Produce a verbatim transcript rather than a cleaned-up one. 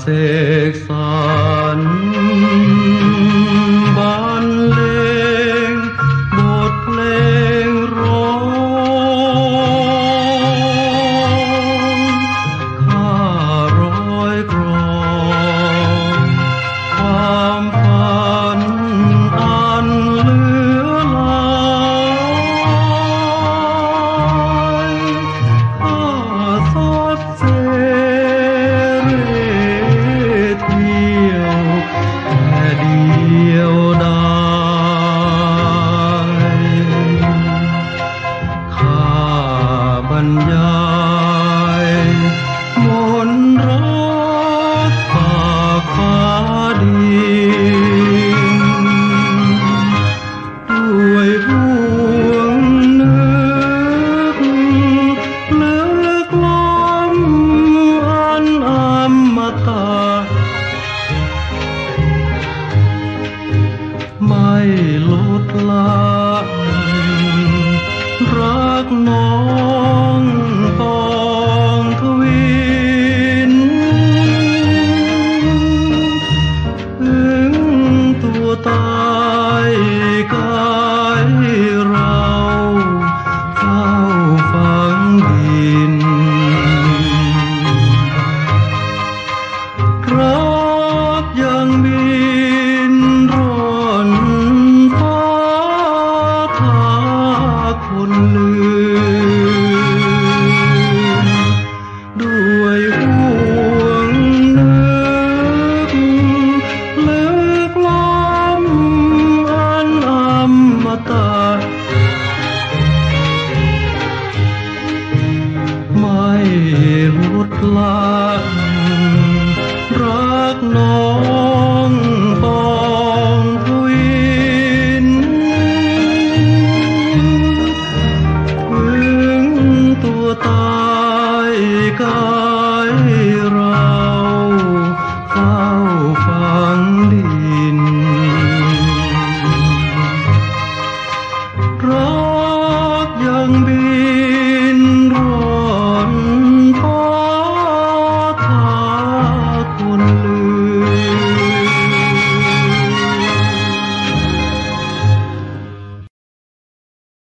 เสกสรรบรรเลงบทเพลงร้องข้าร้อยกรองความฝันอันเหลือหลายข้าสดเสเที่ยวแต่เดียวดายข้าบรรยายมนต์รักปากฟ้าดินด้วยห่วงนึกเลิกล้ำอันอมตะไม่ลดละรักน้องปองทวินถึงตัวตายกายเราเฝ้าฝังดินรักยังบินร่อนฟ้าทาคนลืมด้วยห่วงนึกเลิกล้ำอันอมตะไม่ลดละรักน้องปองทวินถึงตัวตายกายเราเฝ้าฝังดินรักยังบิ